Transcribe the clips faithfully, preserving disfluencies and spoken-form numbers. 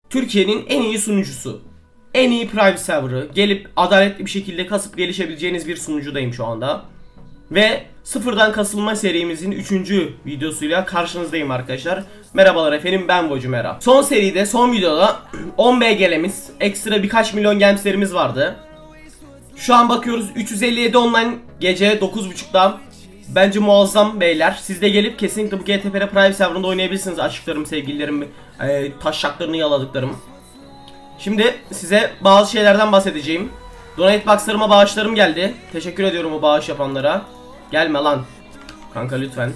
Türkiye'nin en iyi sunucusu. En iyi private server'ı. Gelip adaletli bir şekilde kasıp gelişebileceğiniz bir sunucudayım şu anda. Ve sıfırdan kasılma serimizin üçüncü videosuyla karşınızdayım arkadaşlar. Merhabalar efendim, ben Vocumera. Son seride, son videoda on B G'lemiz, ekstra birkaç milyon gemslerimiz vardı. Şu an bakıyoruz üç yüz elli yedi online gece dokuz buçukta. Bence muazzam beyler. Siz de gelip kesinlikle bu G T P R Private Server'ında oynayabilirsiniz aşıklarım, sevgililerim, e, taşşaklarını yaladıklarım. Şimdi size bazı şeylerden bahsedeceğim. Donate box'larıma bağışlarım geldi. Teşekkür ediyorum o bağış yapanlara. Gelme lan kanka lütfen.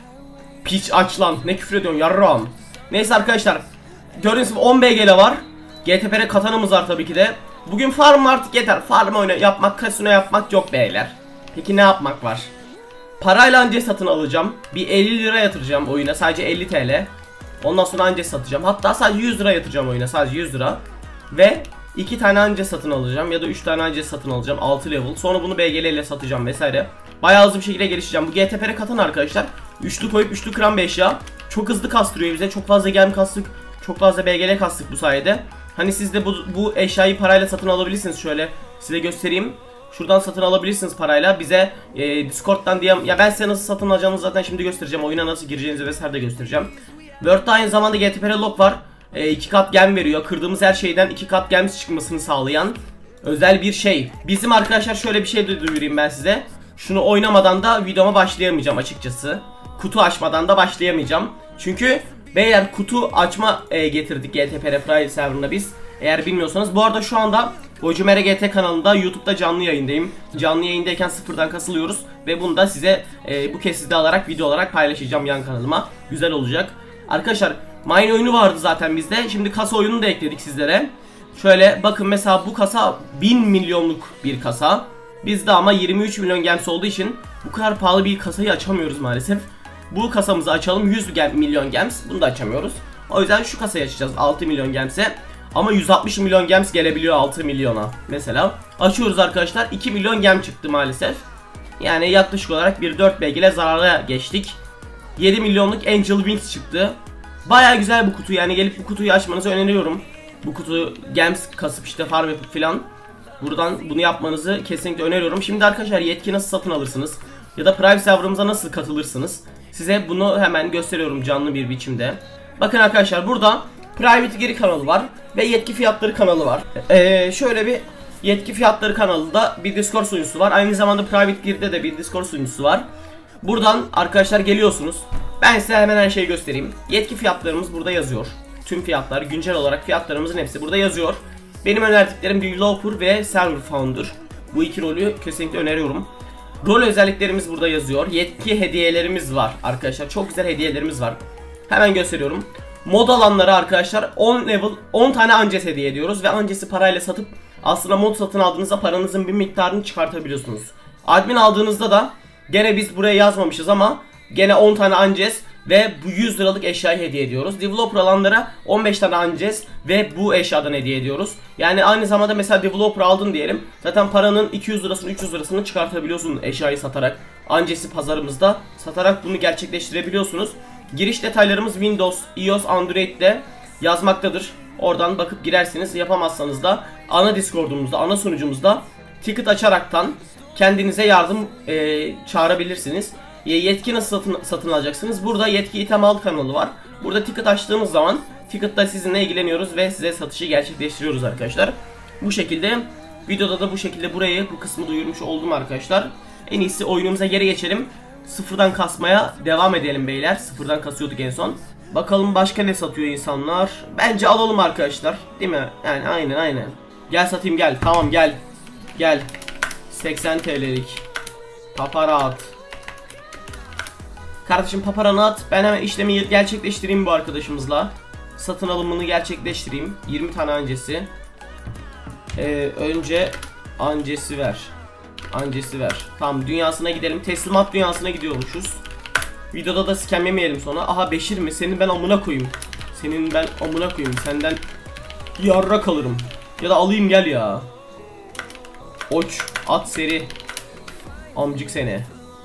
Piç aç lan, ne küfür ediyorsun yarram. Neyse arkadaşlar, gördüğünüz gibi on B G'le var. G T P R katanımız var tabii ki de. Bugün farm artık yeter. Farm oyunu yapmak, kasino yapmak yok beyler. Peki ne yapmak var? Parayla anca satın alacağım. Bir elli lira yatıracağım oyuna, sadece elli TL. Ondan sonra anca satacağım. Hatta sadece yüz lira yatıracağım oyuna, sadece yüz lira. Ve iki tane anca satın alacağım ya da üç tane anca satın alacağım, altı level. Sonra bunu B G L ile satacağım vesaire. Bayağı hızlı bir şekilde gelişeceğim. Bu G T P R katan arkadaşlar, üçlü koyup üçlü kıran bir eşya. Çok hızlı kastırıyor bize. Çok fazla gem kastık. Çok fazla B G L kastık bu sayede. Hani siz de bu, bu eşyayı parayla satın alabilirsiniz. Şöyle size göstereyim. Şuradan satın alabilirsiniz parayla. Bize e, Discord'dan diye, ya ben size nasıl satın alacağınızı zaten şimdi göstereceğim. Oyuna nasıl gireceğinizi vesaire de göstereceğim. Word'da aynı zamanda G T P R lock var. E, iki kat gem veriyor. Kırdığımız her şeyden iki kat gem çıkmasını sağlayan özel bir şey. Bizim arkadaşlar şöyle bir şey de duyurayım ben size. Şunu oynamadan da videoma başlayamayacağım açıkçası. Kutu açmadan da başlayamayacağım. Çünkü beyler kutu açma e, getirdik G T P R Private Server'ına biz. Eğer bilmiyorsanız. Bu arada şu anda Vocumera G T kanalında YouTube'da canlı yayındayım. Canlı yayındayken sıfırdan kasılıyoruz. Ve bunu da size e, bu kesiti alarak video olarak paylaşacağım yan kanalıma. Güzel olacak. Arkadaşlar mine oyunu vardı zaten bizde. Şimdi kasa oyununu da ekledik sizlere. Şöyle bakın, mesela bu kasa bin milyonluk bir kasa. Bizde ama yirmi üç milyon gems olduğu için bu kadar pahalı bir kasayı açamıyoruz maalesef. Bu kasamızı açalım, yüz milyon gems. Bunu da açamıyoruz. O yüzden şu kasayı açacağız altı milyon gemse. Ama yüz altmış milyon gems gelebiliyor altı milyona. Mesela açıyoruz arkadaşlar, iki milyon gem çıktı maalesef. Yani yaklaşık olarak bir dört B G ile zarara geçtik. yedi milyonluk Angel Wings çıktı. Baya güzel bu kutu, yani gelip bu kutuyu açmanızı öneriyorum. Bu kutu gems kasıp işte farm yapıp filan. Buradan bunu yapmanızı kesinlikle öneriyorum. Şimdi arkadaşlar yetki nasıl satın alırsınız? Ya da private server'ımıza nasıl katılırsınız? Size bunu hemen gösteriyorum canlı bir biçimde. Bakın arkadaşlar, burada private giri kanalı var ve yetki fiyatları kanalı var. Ee, şöyle bir yetki fiyatları kanalında bir Discord sunucusu var. Aynı zamanda private girde de bir Discord sunucusu var. Buradan arkadaşlar geliyorsunuz. Ben size hemen her şeyi göstereyim. Yetki fiyatlarımız burada yazıyor. Tüm fiyatlar, güncel olarak fiyatlarımızın hepsi burada yazıyor. Benim önerdiklerim Developer ve Server Founder. Bu iki rolü kesinlikle öneriyorum. Rol özelliklerimiz burada yazıyor. Yetki hediyelerimiz var arkadaşlar. Çok güzel hediyelerimiz var. Hemen gösteriyorum. Mod alanları arkadaşlar on level on tane Ances hediye ediyoruz ve Ances'i parayla satıp aslında mod satın aldığınızda paranızın bir miktarını çıkartabiliyorsunuz. Admin aldığınızda da gene biz buraya yazmamışız ama gene on tane Ances ve bu yüz liralık eşyayı hediye ediyoruz. Developer alanlara on beş tane Ances ve bu eşyadan hediye ediyoruz. Yani aynı zamanda mesela Developer aldın diyelim. Zaten paranın iki yüz lirasını üç yüz lirasını çıkartabiliyorsun eşyayı satarak. Ances'i pazarımızda satarak bunu gerçekleştirebiliyorsunuz. Giriş detaylarımız Windows, iOS, Android'de yazmaktadır. Oradan bakıp girersiniz. Yapamazsanız da ana Discord'umuzda, ana sunucumuzda ticket açaraktan kendinize yardım e, çağırabilirsiniz. Yetki nasıl satın, satın alacaksınız? Burada yetki item al kanalı var. Burada ticket açtığımız zaman ticket'ta sizinle ilgileniyoruz ve size satışı gerçekleştiriyoruz arkadaşlar. Bu şekilde videoda da bu şekilde burayı, bu kısmı duyurmuş oldum arkadaşlar. En iyisi oyunumuza geri geçelim. Sıfırdan kasmaya devam edelim beyler. Sıfırdan kasıyorduk en son. Bakalım başka ne satıyor insanlar. Bence alalım arkadaşlar. Değil mi? Yani aynen aynen. Gel satayım gel. Tamam gel. Gel. seksen TL'lik. Papara at. Kardeşim paparanı at. Ben hemen işlemi gerçekleştireyim bu arkadaşımızla. Satın alımını gerçekleştireyim. yirmi tane Ances'i. Ee, önce Ances'i ver. Ances'i ver. Tamam, dünyasına gidelim. Teslimat dünyasına gidiyormuşuz. Videoda da scam yemeyelim sonra. Aha Beşir mi? Senin ben amına koyayım. Senin ben amına koyayım. Senden yarra kalırım. Ya da alayım gel ya. Oç. At seri. Amcık seni.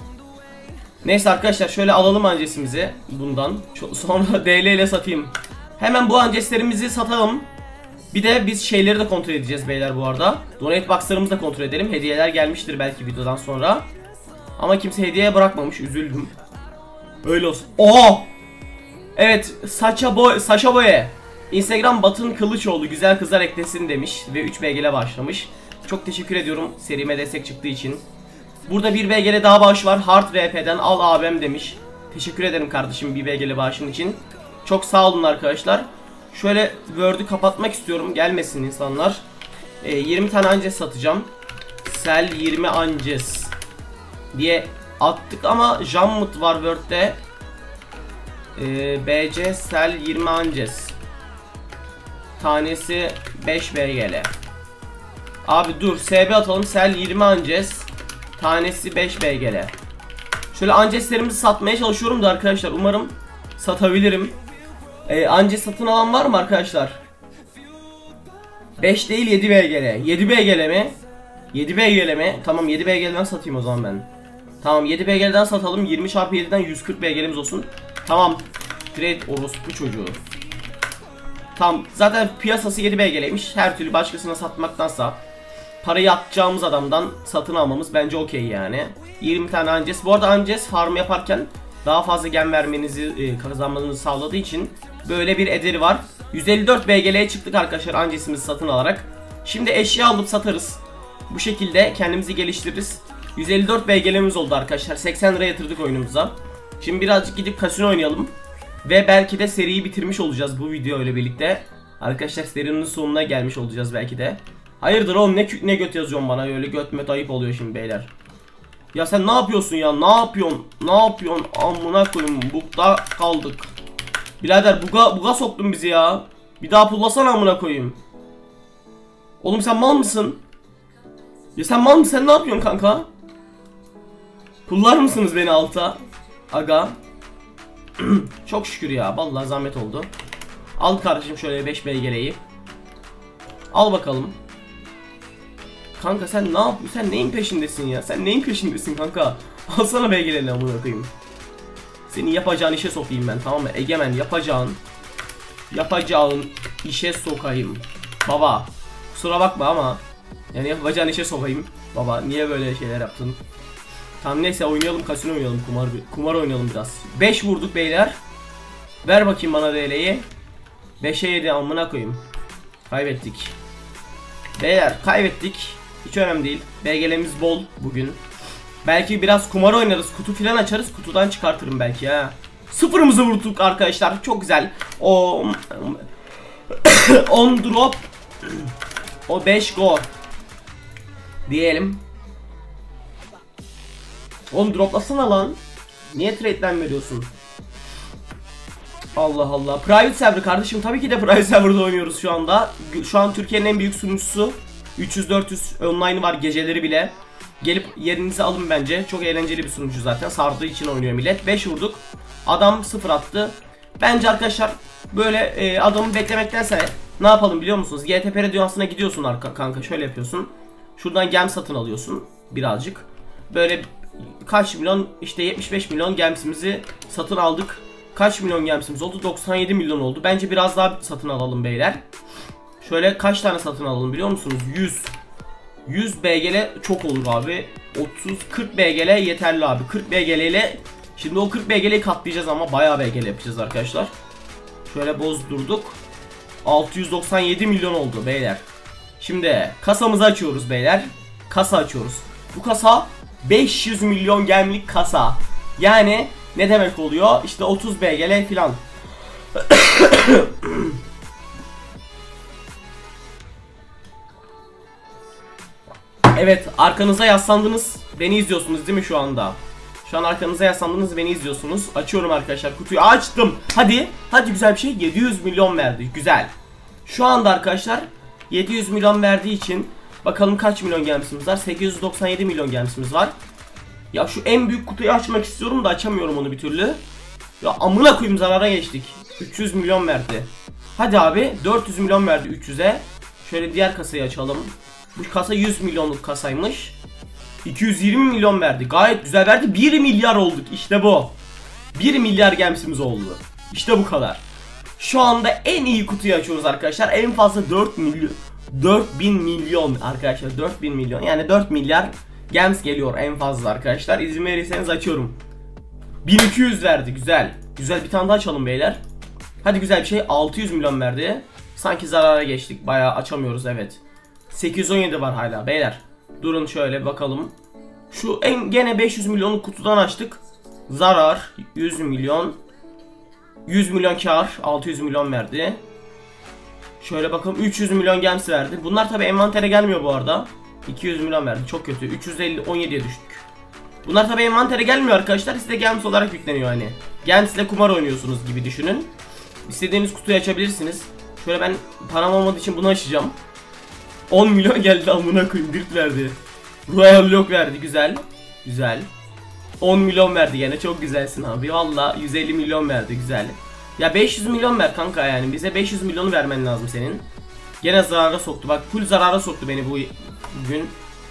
Neyse arkadaşlar, şöyle alalım Ances'imizi bundan. Sonra D L ile satayım. Hemen bu Ances'lerimizi satalım. Bir de biz şeyleri de kontrol edeceğiz beyler bu arada. Donate box'larımızı da kontrol edelim. Hediyeler gelmiştir belki videodan sonra. Ama kimse hediyeye bırakmamış. Üzüldüm. Öyle olsun. Oha! Evet, Saça Boy, Saşa Boye. Instagram Batın Kılıçoğlu güzel kızlar eklesin demiş ve üç B G L başlamış. Çok teşekkür ediyorum serime destek çıktığı için. Burada bir B G L daha bağış var. Hard R P'den al abim demiş. Teşekkür ederim kardeşim bir B G L bağışın için. Çok sağ olun arkadaşlar. Şöyle Word'ü kapatmak istiyorum. Gelmesin insanlar. E, yirmi tane Ances satacağım. Sel yirmi Ances diye attık ama Jammut var Word'de. E, B C Sel yirmi Ances. Tanesi beş B G L. Abi dur S B atalım. Sel yirmi Ances. Tanesi beş B G L. Şöyle Anceslerimizi satmaya çalışıyorum da arkadaşlar. Umarım satabilirim. Ee, Ances satın alan var mı arkadaşlar? beş değil yedi B G L. yedi B G L mi? yedi B G L mi? Tamam yedi B G L'den satayım o zaman ben. Tamam yedi B G L'den satalım. yirmi çarpı yediden yüz kırk B G L'miz olsun. Tamam. Trade orospu çocuğu. Tamam zaten piyasası yedi B G L'ymiş. Her türlü başkasına satmaktansa parayı atacağımız adamdan satın almamız bence okey yani. yirmi tane Ances. Bu arada Ances farm yaparken daha fazla gem vermenizi e, kazanmanızı sağladığı için böyle bir ederi var. yüz elli dört B G L'ye çıktık arkadaşlar Ances'imizi satın alarak. Şimdi eşya alıp satarız. Bu şekilde kendimizi geliştiririz. yüz elli dört B G L'miz oldu arkadaşlar. seksen lira yatırdık oyunumuza. Şimdi birazcık gidip kasino oynayalım. Ve belki de seriyi bitirmiş olacağız bu video ile birlikte. Arkadaşlar serinin sonuna gelmiş olacağız belki de. Hayırdır oğlum ne, ne göt yazıyorsun bana öyle göt met ayıp oluyor şimdi beyler. Ya sen ne yapıyorsun ya ne yapıyorsun ne yapıyorsun amına koyayım bugda kaldık. Birader buga, buga soktun bizi ya. Bir daha pullasana amına koyayım. Oğlum sen mal mısın? Ya sen mal mısın sen ne yapıyorsun kanka? Pullar mısınız beni alta? Aga. Çok şükür ya vallahi zahmet oldu. Al kardeşim şöyle beş B G L'yi. Al bakalım. Kanka sen ne yapıyorsun? Sen neyin peşindesin ya? Sen neyin peşindesin kanka? Alsana B G L'ni amına koyayım. Senin yapacağın işe sokayım ben tamam mı? Egemen yapacağın yapacağın işe sokayım. Baba kusura bakma ama yani yapacağın işe sokayım. Baba niye böyle şeyler yaptın? Tamam neyse oynayalım kasino oynayalım kumar kumar oynayalım biraz. beş vurduk beyler. Ver bakayım bana D L'yi. beşe yedi amına koyayım. Kaybettik. Beyler kaybettik. Hiç önemli değil. B G L'miz bol bugün. Belki biraz kumar oynarız. Kutu filan açarız. Kutudan çıkartırım belki ya. Sıfırımızı vurduk arkadaşlar. Çok güzel. O on drop. O beş go. Diyelim. on droplasana lan. Niye trade'den veriyorsun? Allah Allah. Private server kardeşim. Tabii ki de private server'da oynuyoruz şu anda. Şu an Türkiye'nin en büyük sunucusu. üç yüz dört yüz online var geceleri bile. Gelip yerinizi alın bence. Çok eğlenceli bir sunucu zaten. Sardığı için oynuyor millet. beş vurduk. Adam sıfır attı. Bence arkadaşlar böyle e, adamı beklemektense ne yapalım biliyor musunuz? G T P dünyasına gidiyorsun arka, kanka şöyle yapıyorsun. Şuradan gem satın alıyorsun birazcık. Böyle kaç milyon işte yetmiş beş milyon gemsimizi satın aldık. Kaç milyon gemsimiz oldu? doksan yedi milyon oldu. Bence biraz daha satın alalım beyler. Şöyle kaç tane satın alalım biliyor musunuz? yüz. yüz B G L çok olur abi. otuz kırk B G L yeterli abi. kırk B G L ile şimdi o kırk B G L'yi katlayacağız ama bayağı B G L yapacağız arkadaşlar. Şöyle bozdurduk. altı yüz doksan yedi milyon oldu beyler. Şimdi kasamızı açıyoruz beyler. Kasa açıyoruz. Bu kasa beş yüz milyon gemlik kasa. Yani ne demek oluyor? İşte otuz B G L filan. Evet arkanıza yaslandınız. Beni izliyorsunuz değil mi şu anda? Şu an arkanıza yaslandınız beni izliyorsunuz. Açıyorum arkadaşlar kutuyu açtım. Hadi hadi güzel bir şey yedi yüz milyon verdi. Güzel. Şu anda arkadaşlar yedi yüz milyon verdiği için bakalım kaç milyon gemsimiz var? sekiz yüz doksan yedi milyon gemsimiz var. Ya şu en büyük kutuyu açmak istiyorum da açamıyorum onu bir türlü. Ya amına koyayım zarara geçtik. üç yüz milyon verdi. Hadi abi dört yüz milyon verdi üç yüze. Şöyle diğer kasayı açalım. Bu kasa yüz milyonluk kasaymış. iki yüz yirmi milyon verdi. Gayet güzel verdi. bir milyar olduk. İşte bu. bir milyar gemsimiz oldu. İşte bu kadar. Şu anda en iyi kutuyu açıyoruz arkadaşlar. En fazla dört milyon dört bin milyon arkadaşlar, dört bin milyon yani dört milyar gems geliyor en fazla arkadaşlar. İzin verirseniz açıyorum. bin iki yüz verdi, güzel. Güzel, bir tane daha açalım beyler. Hadi güzel bir şey, altı yüz milyon verdi. Sanki zarara geçtik, bayağı açamıyoruz, evet. sekiz yüz on yedi var hala beyler. Durun şöyle bakalım. Şu en gene beş yüz milyonluk kutudan açtık. Zarar yüz milyon. yüz milyon kar, altı yüz milyon verdi. Şöyle bakalım, üç yüz milyon gems verdi. Bunlar tabi envantere gelmiyor bu arada. iki yüz milyon verdi, çok kötü. üç yüz elli, on yediye düştük. Bunlar tabi envantere gelmiyor arkadaşlar. Size gems olarak yükleniyor hani. Gems ile kumar oynuyorsunuz gibi düşünün. İstediğiniz kutuyu açabilirsiniz. Şöyle ben param olmadığı için bunu açacağım. on milyon geldi, amına koyayım, dirt verdi. Royal Lock verdi, güzel. Güzel. on milyon verdi gene, çok güzelsin abi. Valla yüz elli milyon verdi, güzel. Ya beş yüz milyon ver kanka, yani bize beş yüz milyonu vermen lazım senin. Gene zarara soktu, bak full zarara soktu beni bu gün.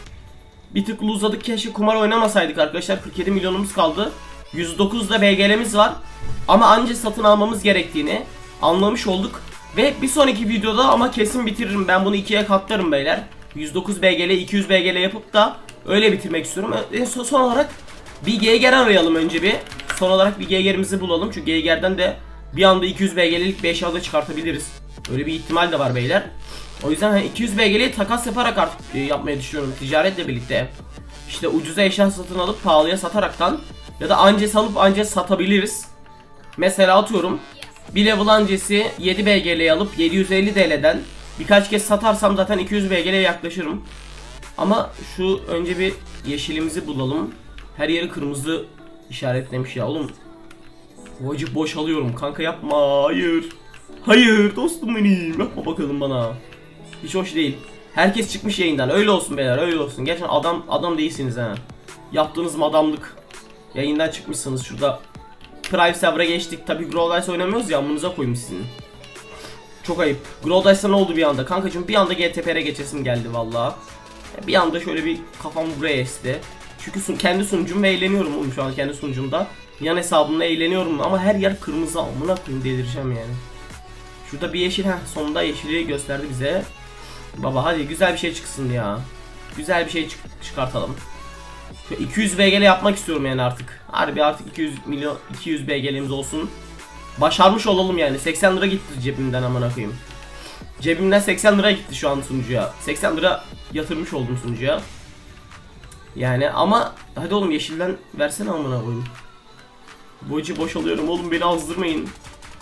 Bir tık uzadık, keşke kumar oynamasaydık arkadaşlar. kırk yedi milyonumuz kaldı. yüz dokuzda B G L'miz var. Ama anca satın almamız gerektiğini anlamış olduk. Ve bir sonraki videoda ama kesin bitiririm. Ben bunu ikiye katlarım beyler. yüz dokuz B G L, iki yüz B G L yapıp da öyle bitirmek istiyorum. E, son olarak bir Geiger arayalım önce bir. Son olarak bir Geiger'imizi bulalım. Çünkü Geiger'den de bir anda iki yüz B G L'lik bir eşya da çıkartabiliriz. Öyle bir ihtimal de var beyler. O yüzden hani iki yüz B G L'yi takas yaparak artık e, yapmayı düşünüyorum. Ticaretle birlikte. İşte ucuza eşya satın alıp pahalıya sataraktan ya da ances alıp ances satabiliriz. Mesela atıyorum bir level ancesi yedi B G L'yi alıp yedi yüz elli T L'den birkaç kez satarsam zaten iki yüz B G L'ye yaklaşırım. Ama şu önce bir yeşilimizi bulalım. Her yeri kırmızı işaretlemiş ya oğlum. Vacip boşalıyorum kanka, yapma, hayır. Hayır dostum benim, yapma bakalım bana. Hiç hoş değil. Herkes çıkmış yayından, öyle olsun beyler, öyle olsun. Gerçekten adam adam değilsiniz ha. Yaptığınız madamlık. Yayından çıkmışsınız şurada. Private server'a geçtik. Tabi Grow Dice oynamıyoruz ya, amınıza koyayım sizin. Çok ayıp. Grow Dice'da ne oldu bir anda? Kankacığım bir anda G T P R'e geçesim geldi valla. Bir anda şöyle bir kafam buraya esti. Çünkü sun kendi sunucum ve eğleniyorum oğlum şu an kendi sunucumda. Yan hesabımda eğleniyorum ama her yer kırmızı, amına koyayım, delireceğim yani. Şurada bir yeşil, heh, sonunda yeşili gösterdi bize. Baba hadi güzel bir şey çıksın ya. Güzel bir şey çık çıkartalım. Şu iki yüz B G L yapmak istiyorum yani artık. Harbi artık iki yüz milyon iki yüz B G L'miz olsun. Başarmış olalım yani. seksen lira gitti cebimden, amına koyayım. Cebimden seksen lira gitti şu an sunucuya. seksen lira yatırmış oldum sunucuya. Yani ama hadi oğlum yeşilden versene, amına koyayım. Boğaçı boşalıyorum oğlum, beni azdırmayın.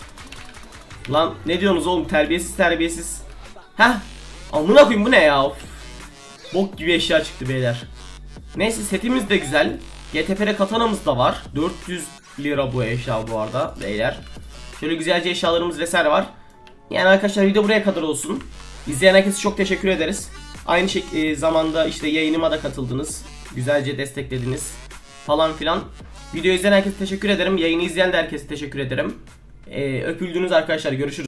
Lan ne diyorsunuz oğlum, terbiyesiz terbiyesiz. Heh, amına koyayım, bu ne ya? Of. Bok gibi eşya çıktı beyler. Neyse, setimiz de güzel. G T P R katanamız da var. dört yüz lira bu eşya bu arada beyler. Şöyle güzelce eşyalarımız vesaire var. Yani arkadaşlar video buraya kadar olsun. İzleyen herkese çok teşekkür ederiz. Aynı şey, e, zamanda işte yayınıma da katıldınız. Güzelce desteklediniz falan filan. Video izleyen herkese teşekkür ederim. Yayını izleyen de herkese teşekkür ederim. E, öpüldünüz arkadaşlar, görüşürüz.